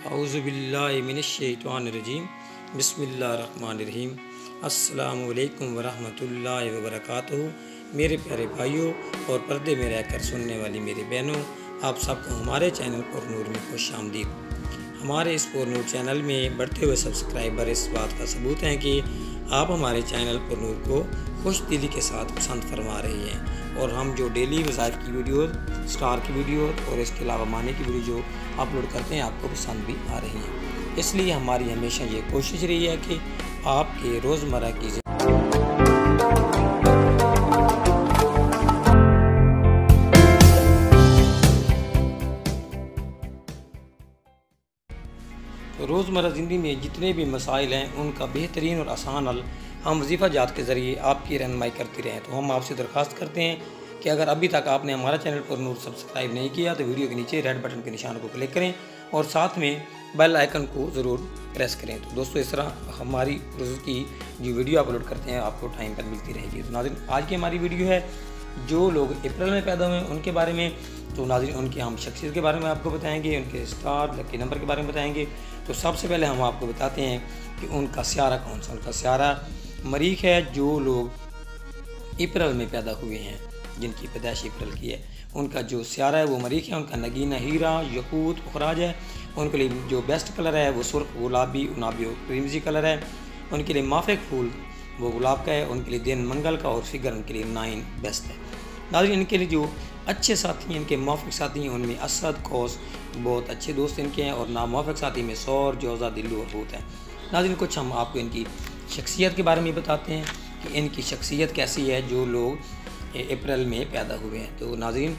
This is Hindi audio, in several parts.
औज़ुबिल्लाहि मिनश्शैतानिर्रजीम बिस्मिल्लाहिर्रहमानिर्रहीम अस्सलामु अलैकुम वरहमतुल्लाहि वबरकातुहू। मेरे प्यारे भाइयों और पर्दे में रहकर सुनने वाली मेरी बहनों, आप सबको हमारे चैनल पुर नूर में खुशामदीद। हमारे इस पुर नूर चैनल में बढ़ते हुए सब्सक्राइबर इस बात का सबूत हैं कि आप हमारे चैनल पुर नूर को खुश दिली के साथ पसंद फरमा रही हैं और हम जो डेली वज़ाइफ की वीडियो, स्टार की वीडियो और इसके अलावा मानी की वीडियो जो अपलोड करते हैं आपको पसंद भी आ रही हैं। इसलिए हमारी हमेशा ये कोशिश रही है कि आपके रोज़मर्रा की रोज़मर्रा ज़िंदगी में जितने भी मसाइल हैं उनका बेहतरीन और आसान हल हम वजीफ़ा जात के ज़रिए आपकी रहनुमाई करते रहें। तो हम आपसे दरख्वास्त करते हैं कि अगर अभी तक आपने हमारा चैनल पुर नूर सब्सक्राइब नहीं किया तो वीडियो के नीचे रेड बटन के निशान को क्लिक करें और साथ में बेल आइकन को ज़रूर प्रेस करें। तो दोस्तों, इस तरह हमारी रोज़ की जो वीडियो अपलोड करते हैं आपको टाइम पर मिलती रहेगी। तो नाज़रीन, आज की हमारी वीडियो है जो लोग अप्रैल में पैदा हुए उनके बारे में। तो नाज़रीन, उनकी हम शख्सियत के बारे में आपको बताएंगे, उनके स्टार लकी नंबर के बारे में बताएंगे। तो सबसे पहले हम आपको बताते हैं कि उनका स्यारा कौन सा। उनका स्यारा मरीख है। जो लोग अप्रैल में पैदा हुए हैं, जिनकी पैदाइश अप्रैल की है, उनका जो स्यारा है वो मरीख है। उनका नगीना हीरा, यकूत, पुखराज है। उनके लिए जो बेस्ट कलर है वो सुर्ख, गुलाबी, उनाबी और क्रीमजी कलर है। उनके लिए माफिक फूल वो गुलाब का है। उनके लिए दिन मंगल का और फिगर उनके लिए 9 बेस्ट है। नाज़रीन, इनके लिए जो अच्छे साथी हैं, इनके माफिक साथी हैं, उनमें असद, कौस बहुत अच्छे दोस्त इनके हैं और नामाफिक साथी में सौर, जोज़ा, दिल्लू और हूत हैं। नाज़रीन, कुछ हम आपको इनकी शख्सियत के बारे में बताते हैं कि इनकी शख्सियत कैसी है जो लोग अप्रैल में पैदा हुए हैं। तो नाज़रीन,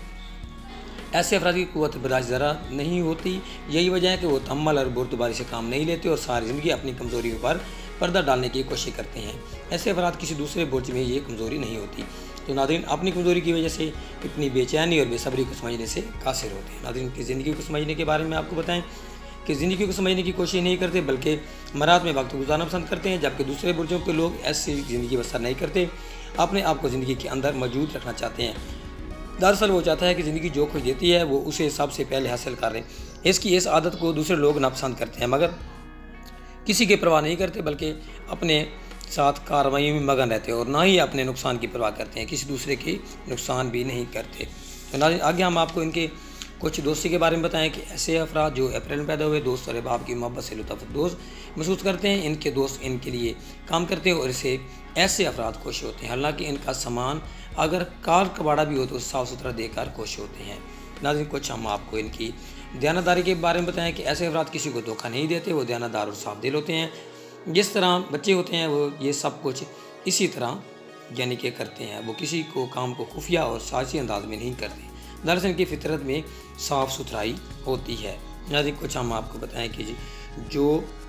ऐसे अफराद की क़ुव्वत बर्दाश्त ज़रा नहीं होती। यही वजह है कि वो तम्मल और बुर्दबारी से काम नहीं लेते और सारी ज़िंदगी अपनी कमज़ोरियों पर पर्दा डालने की कोशिश करते हैं। ऐसे अफराद किसी दूसरे बुर्ज में ये कमज़ोरी नहीं होती। तो नाज़रीन, अपनी कमज़ोरी की वजह से इतनी बेचैनी और बेसब्री को समझने से कासिर होते हैं। नाज़रीन, की ज़िंदगी को समझने के बारे में आपको बताएं कि ज़िंदगी को समझने की कोशिश नहीं करते बल्कि मरात में वक्त गुजारना पसंद करते हैं, जबकि दूसरे बुर्जों के लोग ऐसी ज़िंदगी बसर नहीं करते, अपने आप को ज़िंदगी के अंदर मौजूद रखना चाहते हैं। दरअसल वो चाहता है कि ज़िंदगी जो खुश देती है वो उसे सबसे पहले हासिल कर लें। इसकी इस आदत को दूसरे लोग नापसंद करते हैं, मगर किसी की परवाह नहीं करते बल्कि अपने साथ कार्रवाई में मगन रहते हैं और ना ही अपने नुकसान की परवाह करते हैं, किसी दूसरे की नुकसान भी नहीं करते। तो नाज़रीन, आगे हम आपको इनके कुछ दोस्ती के बारे में बताएं कि ऐसे अफराद जो अप्रैल में पैदा हुए दोस्त और बाप की मोहब्बत से लुत्फ़ महसूस करते हैं। इनके दोस्त इनके लिए काम करते हैं और इसे ऐसे अफराद खुश होते हैं। हालांकि इनका सामान अगर कार कबाड़ा भी हो तो साफ़ सुथरा देकर खुश होते हैं। नाज़रीन, कुछ हम आपको इनकी दयानतदारी के बारे में बताएं कि ऐसे अफराद किसी को धोखा नहीं देते, वो दयानतदार और साफ दिल होते हैं। जिस तरह बच्चे होते हैं वो ये सब कुछ इसी तरह यानी कि करते हैं। वो किसी को काम को खुफिया और साजिशी अंदाज में नहीं करते। दरअसल इनकी फितरत में साफ़ सुथराई होती है। नाज़रीन, कुछ हम आपको बताएं कि जो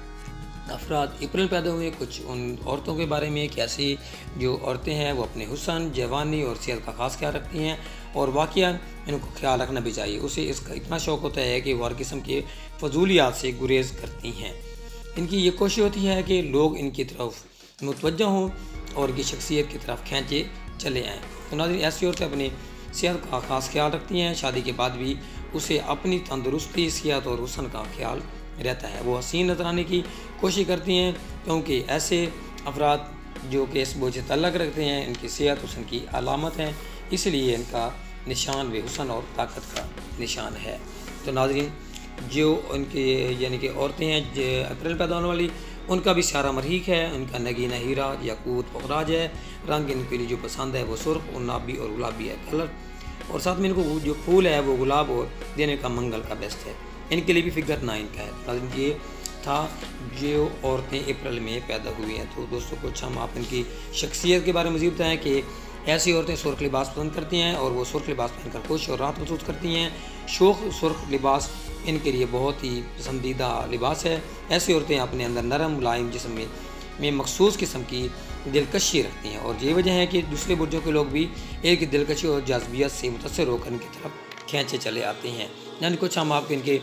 अफराद अप्रैल पैदा हुए, कुछ उन औरतों के बारे में कि ऐसी जो औरतें हैं वो अपने हुस्न, जवानी और सेहत का ख़ास ख्याल रखती हैं और वाक़या इनको ख्याल रखना भी चाहिए। उसे इसका इतना शौक़ होता है कि वो हर किस्म के फजूलियात से गुरेज करती हैं। इनकी ये कोशिश होती है कि लोग इनकी तरफ मुतवज्जह हों और इनकी शख्सियत की तरफ खींचे चले आएँ। तो नाज़रीन, ऐसी औरतें अपनी सेहत का ख़ास ख्याल रखती हैं। शादी के बाद भी उसे अपनी तंदुरुस्ती, सेहत और हुस्न का ख्याल रहता है। वो हसीन नजर आने की कोशिश करती हैं क्योंकि ऐसे अफराद जो कि इस बोझ से तल्लक रखते हैं, इनकी सेहत हुस्न की अलामत है, इसलिए इनका निशान वे हुस्न और ताकत का निशान है। तो नाज़रीन, जो उनके यानी कि औरतें हैं जो अप्रैल पैदा होने वाली, उनका भी स्यारा मरीख है। उनका नगीना हीरा, यकूत, पुखराज है। रंग इनके लिए जो पसंद है वो सुर्ख, उनाबी और गुलाबी है कलर, और साथ में इनको जो फूल है वो गुलाब और देने का मंगल का बेस्ट है। इनके लिए भी फिगर 9 का है। ये था जो औरतें अप्रैल में पैदा हुई हैं। तो दोस्तों, कुछ हम आप इनकी शख्सियत के बारे में मज़ीद बताएँ कि ऐसी औरतें सुर्ख लिबास पसंद करती हैं और वो सुर्ख लिबास पहनकर खुश और राहत महसूस करती हैं। सुर्ख लिबास इनके लिए बहुत ही पसंदीदा लिबास है। ऐसी औरतें अपने अंदर नरम मुलायम जिस्म में मखसूस किस्म की दिलकशी रखती हैं और ये वजह है कि दूसरे बुर्जों के लोग भी एक दिलकशी और जाज़बियत से मुतासर होकर इनकी तरफ खींचे चले आते हैं। यानी कुछ हम आपको इनके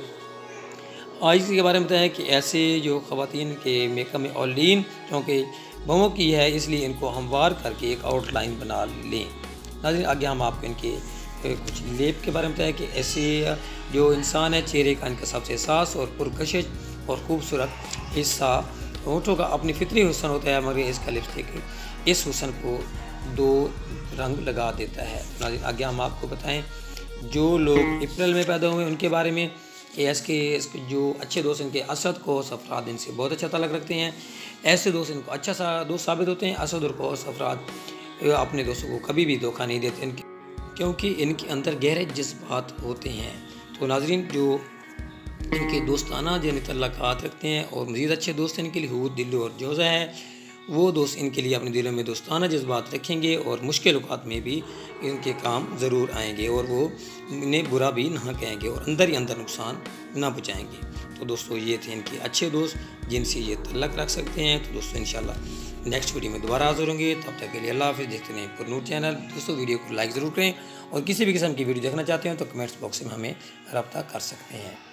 आइज़ के बारे में बताएं कि ऐसे जो ख़वातीन के मेकअप में ऑलिन क्योंकि बहुओं की है इसलिए इनको हमवार करके एक आउटलाइन बना लें। नाज़रीन, आगे हम आपको इनके कुछ लेप के बारे में बताया कि ऐसे जो इंसान है चेहरे का इनका सबसे सास और पुरकशिश और खूबसूरत हिस्सा होठों का अपनी फितरी हुस्न होता है, मगर इसका लिपस्टिक इस हुस्न को 2 रंग लगा देता है। नाज़रीन आगे हम आपको बताएं जो लोग अप्रैल में पैदा हुए उनके बारे में कि इसके जो अच्छे दोस्त इनके असद कोस अफराद इनसे बहुत अच्छा ताल्लुक़ रखते हैं। ऐसे दोस्त इनको अच्छा सा दोस्त साबित होते हैं। असद और कोस अफराद अपने दोस्तों को कभी भी धोखा नहीं देते इनके, क्योंकि इनके अंदर गहरे जज्बात होते हैं। तो नाज़रीन जो इनके दोस्ताना जन तल्लुक़ात रखते हैं और मज़ीद अच्छे दोस्त इनके लिए हूद, दिल्लू और जोज़ा है, वो दोस्त इनके लिए अपने दिलों में दोस्ताना जज्बात रखेंगे और मुश्किल औक़ात में भी इनके काम ज़रूर आएंगे और वो इन्हें बुरा भी ना कहेंगे और अंदर ही अंदर नुकसान ना पहुँचाएँगे। तो दोस्तों ये थे इनके अच्छे दोस्त जिनसे ये तल्लुक़ रख सकते हैं। तो दोस्तों इंशाल्लाह नेक्स्ट वीडियो में दोबारा हाज़िर होंगे, तब तक के लिए अल्लाह हाफ़िज़। देखते रहें पुरनूर चैनल। दोस्तों वीडियो को लाइक ज़रूर करें और किसी भी किस्म की वीडियो देखना चाहते हैं तो कमेंट्स बॉक्स में हमें रब्ता कर सकते हैं।